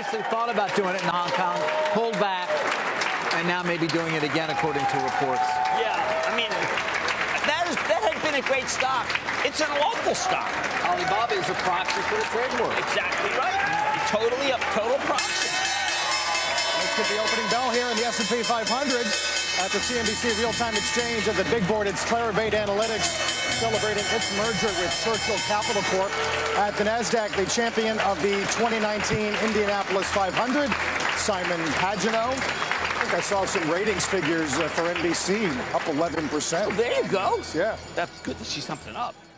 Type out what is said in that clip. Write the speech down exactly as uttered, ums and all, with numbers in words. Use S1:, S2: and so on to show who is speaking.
S1: previously thought about doing it in Hong Kong, pulled back, and now maybe doing it again, according to reports.
S2: Yeah, I mean, that, is, that has been a great stock. It's an awful stock.
S1: Alibaba is a proxy for the trade war.
S2: Exactly right. Totally a total proxy.
S3: Let's get the opening bell here in the S and P five hundred at the C N B C real-time exchange at the big board. It's Clarivate Analytics celebrating its merger with Churchill Capital Corp. At the Nasdaq, the champion of the twenty nineteen Indianapolis five hundred, Simon Pagenaud. I think I saw some ratings figures uh, for N B C, up eleven percent.
S2: Well, there you go.
S3: Yeah.
S2: That's good to see something up.